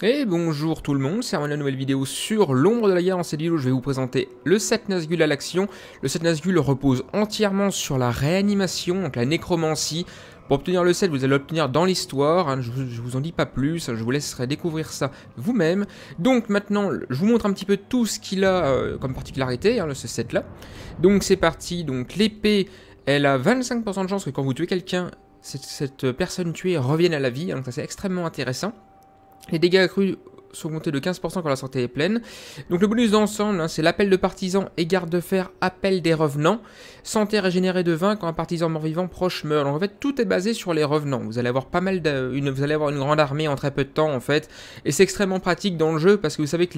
Et bonjour tout le monde, c'est Armand, la nouvelle vidéo sur l'ombre de la guerre. Dans cette vidéo, je vais vous présenter le set Nazgûl à l'action. Le set Nazgûl repose entièrement sur la réanimation, donc la nécromancie. Pour obtenir le set, vous allez l'obtenir dans l'histoire, hein, je vous en dis pas plus, je vous laisserai découvrir ça vous-même. Donc maintenant, je vous montre un petit peu tout ce qu'il a comme particularité, hein, ce set-là. Donc c'est parti, donc l'épée, elle a 25% de chance que quand vous tuez quelqu'un, cette personne tuée revienne à la vie, hein, donc ça c'est extrêmement intéressant. Les dégâts accrus sont augmentés de 15% quand la santé est pleine. Donc le bonus d'ensemble, hein, c'est l'appel de partisans et garde de fer, appel des revenants. Santé régénérée de 20 quand un partisan mort-vivant proche meurt. Donc en fait, tout est basé sur les revenants. Vous allez avoir vous allez avoir une grande armée en très peu de temps en fait. Et c'est extrêmement pratique dans le jeu parce que vous savez que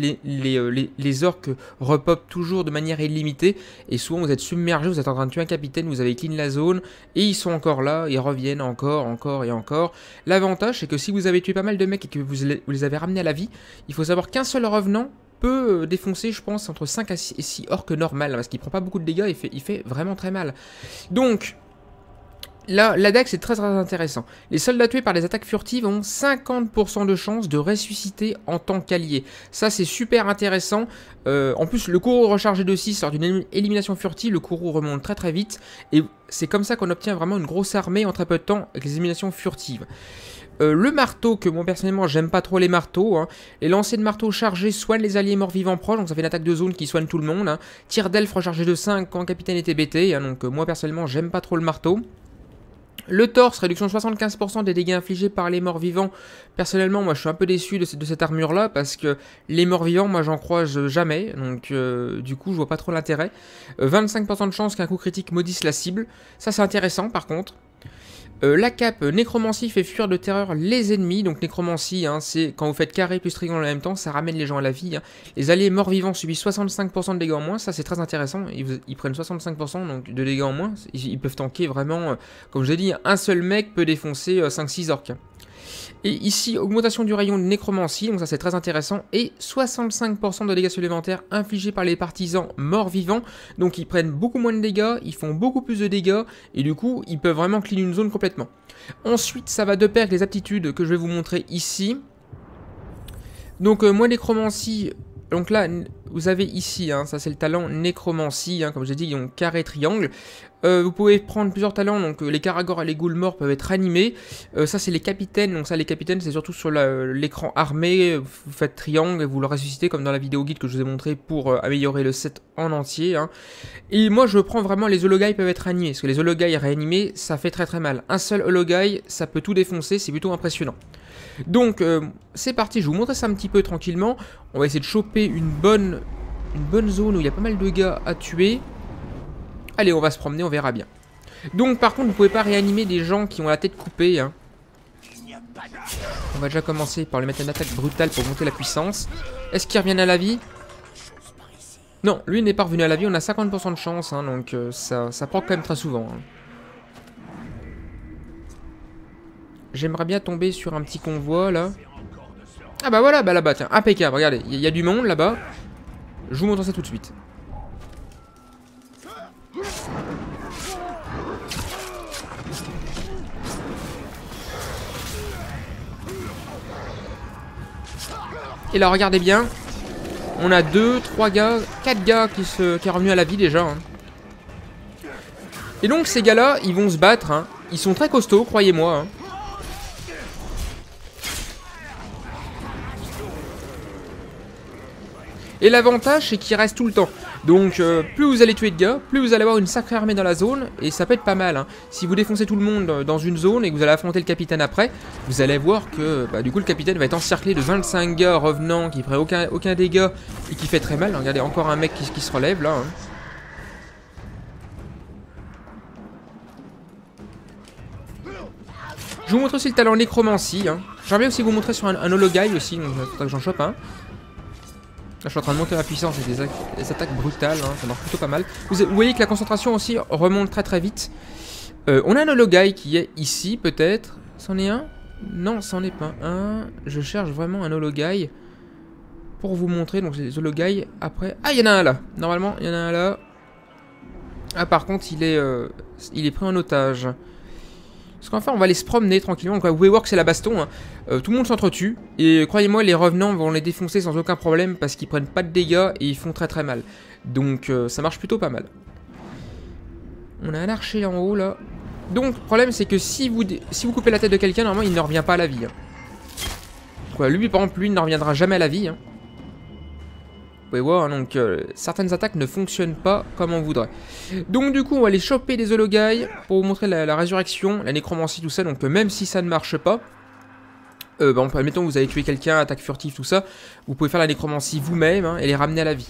les orques repopent toujours de manière illimitée. Et souvent vous êtes submergé, vous êtes en train de tuer un capitaine, vous avez clean la zone. Et ils sont encore là, ils reviennent encore et encore. L'avantage c'est que si vous avez tué pas mal de mecs et que vous les avez ramenés à la vie, il faut savoir qu'un seul revenant peut défoncer, je pense, entre 5 et 6 orques normales, parce qu'il prend pas beaucoup de dégâts, il fait vraiment très mal. Donc, là, la deck, c'est très intéressant. Les soldats tués par des attaques furtives ont 50% de chance de ressusciter en tant qu'alliés. Ça, c'est super intéressant. En plus, le courroux rechargé de 6 lors d'une élimination furtive, le courroux remonte très vite. Et c'est comme ça qu'on obtient vraiment une grosse armée en très peu de temps avec les éliminations furtives. Le marteau, que moi personnellement j'aime pas trop les marteaux, hein. Les lancers de marteau chargés soignent les alliés morts-vivants proches, donc ça fait une attaque de zone qui soigne tout le monde, hein. Tir d'elfe rechargé de 5 quand le capitaine était BT, hein, donc moi personnellement j'aime pas trop le marteau. Le torse, réduction de 75% des dégâts infligés par les morts-vivants. Personnellement, moi je suis un peu déçu de cette armure-là, parce que les morts-vivants, moi j'en croise jamais, donc du coup je vois pas trop l'intérêt. 25% de chance qu'un coup critique maudisse la cible, ça c'est intéressant par contre. La cape nécromancie fait fuir de terreur les ennemis. Donc nécromancie, hein, c'est quand vous faites carré plus triangle en même temps, ça ramène les gens à la vie, hein. Les alliés morts-vivants subissent 65% de dégâts en moins, ça c'est très intéressant. Ils prennent 65% donc, de dégâts en moins, ils peuvent tanker vraiment, comme je l'ai dit, un seul mec peut défoncer 5-6 orques. Et ici, augmentation du rayon de nécromancie, donc ça c'est très intéressant, et 65% de dégâts supplémentaires infligés par les partisans morts-vivants, donc ils prennent beaucoup moins de dégâts, ils font beaucoup plus de dégâts, et du coup, ils peuvent vraiment clean une zone complètement. Ensuite, ça va de pair avec les aptitudes que je vais vous montrer ici. Donc, moi, nécromancie, donc là, vous avez ici, hein, ça c'est le talent nécromancie, hein, comme j'ai dit, donc carré, triangle. Vous pouvez prendre plusieurs talents, donc les Karagors et les ghouls morts peuvent être animés. Ça c'est les capitaines, donc ça les capitaines c'est surtout sur l'écran armé, vous faites triangle et vous le ressuscitez comme dans la vidéo guide que je vous ai montré pour améliorer le set en entier, hein. Et moi je prends vraiment les hologaïs peuvent être animés, parce que les hologaïs réanimés ça fait très mal. Un seul hologaï ça peut tout défoncer, c'est plutôt impressionnant. Donc c'est parti, je vais vous montrer ça un petit peu tranquillement. On va essayer de choper une bonne zone où il y a pas mal de gars à tuer. Allez, on va se promener, on verra bien. Donc par contre, vous pouvez pas réanimer des gens qui ont la tête coupée, hein. On va déjà commencer par lui mettre une attaque brutale pour monter la puissance. Est-ce qu'il revient à la vie? Non, lui n'est pas revenu à la vie, on a 50% de chance, hein, donc ça prend quand même très souvent, hein. J'aimerais bien tomber sur un petit convoi, là. Ah bah voilà, bah là-bas, tiens, impeccable, regardez, il y a du monde, là-bas. Je vous montre ça tout de suite. Et là, regardez bien. On a 2, 3 gars, 4 gars qui sont revenus à la vie déjà, hein. Et donc, ces gars-là, ils vont se battre, hein. Ils sont très costauds, croyez-moi, hein. Et l'avantage, c'est qu'ils restent tout le temps. Donc, plus vous allez tuer de gars, plus vous allez avoir une sacrée armée dans la zone. Et ça peut être pas mal, hein. Si vous défoncez tout le monde dans une zone et que vous allez affronter le capitaine après, vous allez voir que bah, du coup le capitaine va être encerclé de 25 gars revenants qui ne prennent aucun dégât et qui fait très mal. Regardez, encore un mec qui se relève là, hein. Je vous montre aussi le talent nécromancie, hein. J'aimerais bien aussi vous montrer sur un hologaï aussi, donc il faudra que j'en chope un. Là, je suis en train de monter ma puissance et des attaques brutales, hein, ça marche plutôt pas mal. Vous voyez que la concentration aussi remonte très vite. On a un hologaï qui est ici, peut-être. C'en est un? Non, c'en est pas un. Je cherche vraiment un hologaï pour vous montrer. Donc, c'est les hologaïs après. Ah, il y en a un là. Normalement, il y en a un là. Ah, par contre, il est pris en otage. Ce qu'on va faire, on va aller se promener tranquillement. Donc, vous pouvez voir que c'est la baston. Hein. Tout le monde s'entretue. Et croyez-moi, les revenants vont les défoncer sans aucun problème parce qu'ils prennent pas de dégâts et ils font très très mal. Donc ça marche plutôt pas mal. On a un archer en haut là. Donc, le problème c'est que si vous coupez la tête de quelqu'un, normalement il ne revient pas à la vie. Hein. Quoi, lui par exemple, lui il ne reviendra jamais à la vie. Hein. Vous pouvez voir, hein, donc certaines attaques ne fonctionnent pas comme on voudrait. Donc du coup on va aller choper des hologailles pour vous montrer la résurrection, la nécromancie, tout ça. Donc même si ça ne marche pas, admettons que vous avez tué quelqu'un, attaque furtive, tout ça, vous pouvez faire la nécromancie vous-même hein, et les ramener à la vie.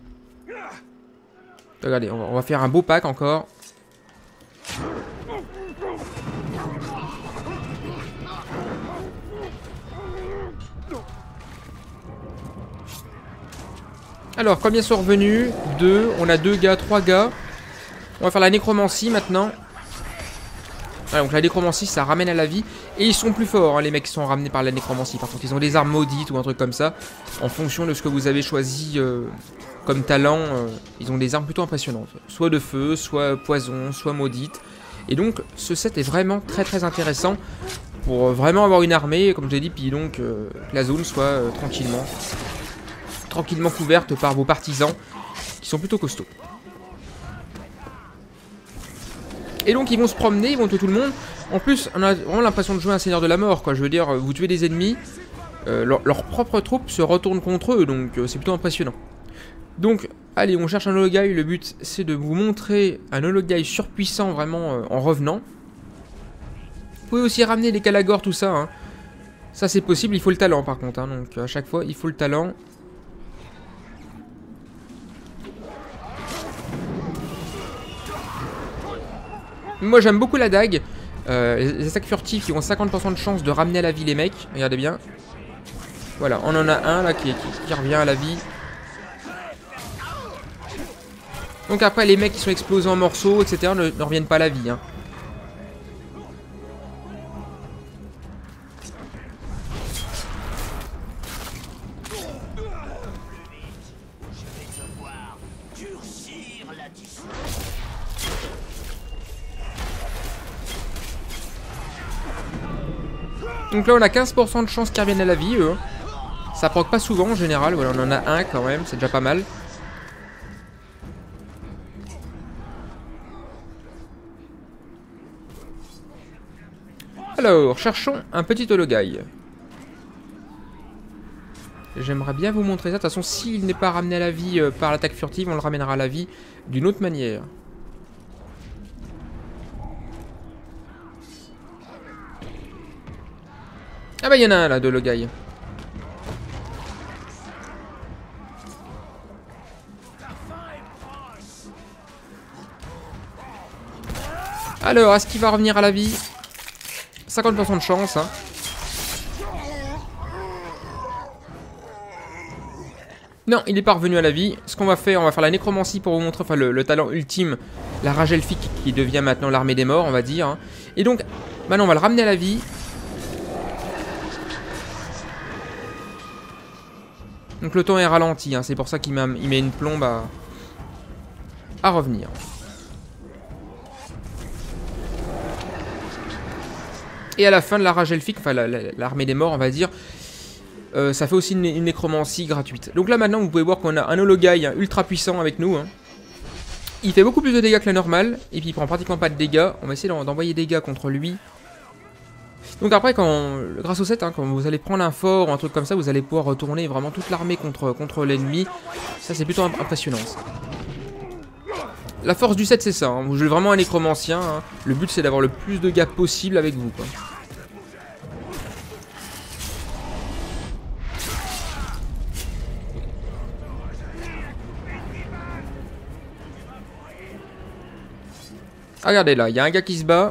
Regardez, on va faire un beau pack encore. Alors, combien sont revenus? 2, on a 2 gars, 3 gars. On va faire la nécromancie maintenant. Voilà, donc la nécromancie, ça ramène à la vie. Et ils sont plus forts, hein, les mecs qui sont ramenés par la nécromancie. Par contre, ils ont des armes maudites ou un truc comme ça. En fonction de ce que vous avez choisi comme talent, ils ont des armes plutôt impressionnantes. Soit de feu, soit poison, soit maudite. Et donc, ce set est vraiment très très intéressant. Pour vraiment avoir une armée, comme je l'ai dit, puis donc que la zone soit tranquillement couverte par vos partisans qui sont plutôt costauds. Et donc ils vont se promener, ils vont tuer tout le monde. En plus on a vraiment l'impression de jouer un seigneur de la mort quoi. Je veux dire, vous tuez des ennemis, leurs propres troupes se retournent contre eux. Donc c'est plutôt impressionnant. Donc allez, on cherche un hologaï. Le but c'est de vous montrer un hologaï surpuissant vraiment en revenant. Vous pouvez aussi ramener les Calagors, tout ça hein. Ça c'est possible, il faut le talent par contre hein. Donc à chaque fois il faut le talent. Moi j'aime beaucoup la dague. Les attaques furtives qui ont 50% de chance de ramener à la vie les mecs. Regardez bien. Voilà, on en a un là qui revient à la vie. Donc après les mecs qui sont explosés en morceaux, etc. ne reviennent pas à la vie. Hein. Donc là on a 15% de chance qu'ils reviennent à la vie eux. Ça proc pas souvent en général, voilà on en a un quand même, c'est déjà pas mal. Alors, cherchons un petit hologaï. J'aimerais bien vous montrer ça, de toute façon s'il n'est pas ramené à la vie par l'attaque furtive, on le ramènera à la vie d'une autre manière. Ah bah il y en a un là de hologaï. Alors, est-ce qu'il va revenir à la vie? 50% de chance. Hein. Non, il n'est pas revenu à la vie. Ce qu'on va faire, on va faire la nécromancie pour vous montrer enfin, le talent ultime, la rage elfique qui devient maintenant l'armée des morts, on va dire. Hein. Et donc, maintenant on va le ramener à la vie. Donc le temps est ralenti, hein. C'est pour ça qu'il met une plombe à revenir. Et à la fin de la rage elfique, enfin l'armée des morts on va dire, ça fait aussi une nécromancie gratuite. Donc là maintenant vous pouvez voir qu'on a un hologaï ultra puissant avec nous. Hein. Il fait beaucoup plus de dégâts que la normale, et puis il prend pratiquement pas de dégâts. On va essayer d'envoyer des dégâts contre lui. Donc après, grâce au set, hein, quand vous allez prendre un fort ou un truc comme ça, vous allez pouvoir retourner vraiment toute l'armée contre l'ennemi. Ça c'est plutôt impressionnant. Ça. La force du set c'est ça, hein. Vous jouez vraiment un nécromancien. Hein. Le but c'est d'avoir le plus de dégâts possible avec vous. Quoi. Ah, regardez là, il y a un gars qui se bat.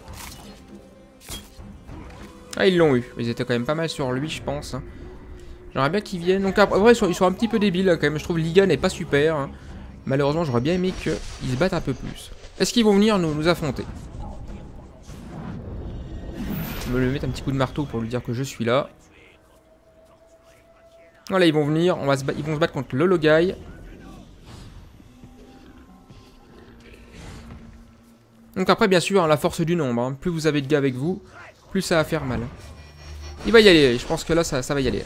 Ah, ils l'ont eu. Ils étaient quand même pas mal sur lui, je pense. Hein. J'aimerais bien qu'ils viennent. Donc après, ils sont un petit peu débiles quand même. Je trouve Liga n'est pas super. Hein. Malheureusement, j'aurais bien aimé qu'ils se battent un peu plus. Est-ce qu'ils vont venir nous affronter? Je vais me mettre un petit coup de marteau pour lui dire que je suis là. Voilà, ils vont venir. Ils vont se battre contre le hologaï. Donc après, bien sûr, hein, la force du nombre, hein. Plus vous avez de gars avec vous, plus ça va faire mal. Il va y aller, je pense que là, ça va y aller.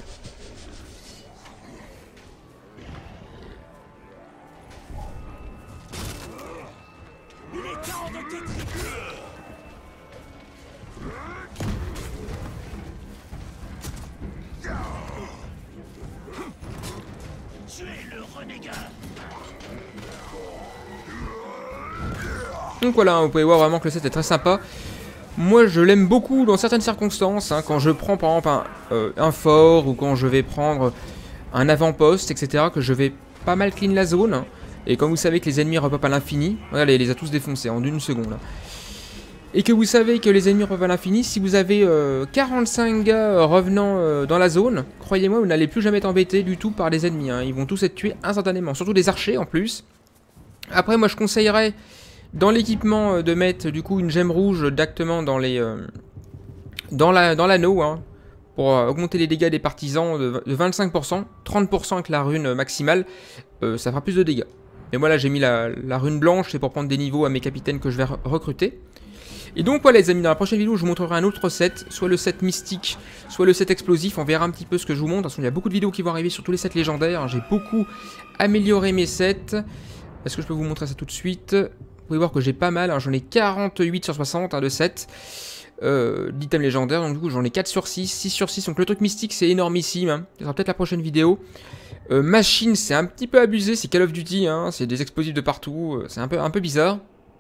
Donc voilà, vous pouvez voir vraiment que le set est très sympa. Moi je l'aime beaucoup dans certaines circonstances, hein, quand je prends par exemple un fort ou quand je vais prendre un avant-poste, etc. Que je vais pas mal clean la zone. Hein, et comme vous savez que les ennemis repopent à l'infini, regardez, il les a tous défoncés en une seconde. Hein, et que vous savez que les ennemis repopent à l'infini, si vous avez 45 gars revenant dans la zone, croyez-moi, vous n'allez plus jamais être embêté du tout par les ennemis. Hein, ils vont tous être tués instantanément, surtout des archers en plus. Après moi je conseillerais dans l'équipement de mettre du coup une gemme rouge directement dans les dans l'anneau, hein, pour augmenter les dégâts des partisans de 25%, 30% avec la rune maximale, ça fera plus de dégâts. Mais moi là j'ai mis la rune blanche, c'est pour prendre des niveaux à mes capitaines que je vais recruter. Et donc voilà les amis, dans la prochaine vidéo je vous montrerai un autre set, soit le set mystique, soit le set explosif, on verra un petit peu ce que je vous montre. De toute façon il y a beaucoup de vidéos qui vont arriver sur tous les sets légendaires, j'ai beaucoup amélioré mes sets. Est-ce que je peux vous montrer ça tout de suite ? Vous pouvez voir que j'ai pas mal, hein, j'en ai 48 sur 60 hein, de 7 d'items légendaires, donc du coup j'en ai 4 sur 6, 6 sur 6, donc le truc mystique c'est énormissime, hein. Ce sera peut-être la prochaine vidéo. Machine c'est un petit peu abusé, c'est Call of Duty, hein, c'est des explosifs de partout, c'est un peu bizarre.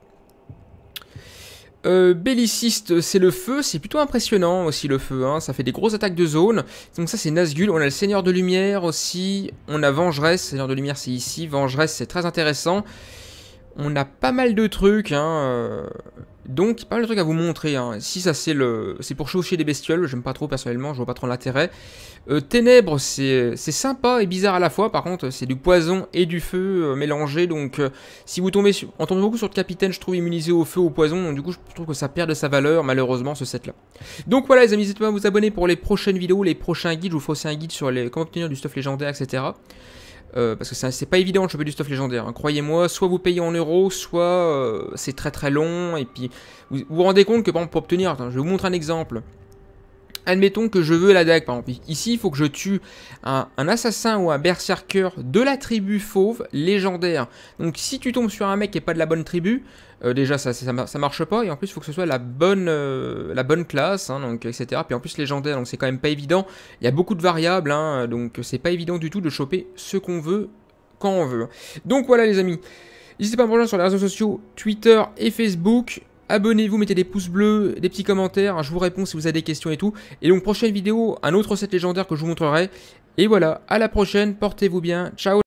Belliciste c'est le feu, c'est plutôt impressionnant aussi le feu, hein, ça fait des grosses attaques de zone. Donc ça c'est Nazgûl, on a le Seigneur de Lumière aussi, on a Vengeresse, Seigneur de Lumière c'est ici, Vengeresse c'est très intéressant. On a pas mal de trucs, hein, donc pas mal de trucs à vous montrer. Hein. Si ça c'est pour chaucher des bestioles, j'aime pas trop personnellement, je vois pas trop l'intérêt. Ténèbres c'est sympa et bizarre à la fois, par contre c'est du poison et du feu mélangé, donc si vous tombez on tombe beaucoup sur le capitaine, je trouve immunisé au feu, au poison, donc du coup je trouve que ça perd de sa valeur malheureusement ce set là. Donc voilà les amis, n'hésitez pas à vous abonner pour les prochaines vidéos, les prochains guides, je vous ferai aussi un guide sur comment obtenir du stuff légendaire, etc. Parce que c'est pas évident de choper du stuff légendaire, hein. Croyez-moi, soit vous payez en euros, soit c'est très long, et puis vous vous rendez compte que par exemple, pour obtenir, attends, je vais vous montrer un exemple. Admettons que je veux la dague, par exemple. Ici, il faut que je tue un assassin ou un berserker de la tribu fauve légendaire. Donc si tu tombes sur un mec qui n'est pas de la bonne tribu, déjà ça marche pas, et en plus il faut que ce soit la bonne classe, hein, donc, etc. Puis en plus légendaire, donc c'est quand même pas évident. Il y a beaucoup de variables, hein, donc c'est pas évident du tout de choper ce qu'on veut quand on veut. Donc voilà les amis, n'hésitez pas à me rejoindre sur les réseaux sociaux, Twitter et Facebook. Abonnez-vous, mettez des pouces bleus, des petits commentaires, hein, je vous réponds si vous avez des questions et tout. Et donc prochaine vidéo, un autre set légendaire que je vous montrerai. Et voilà, à la prochaine, portez-vous bien, ciao.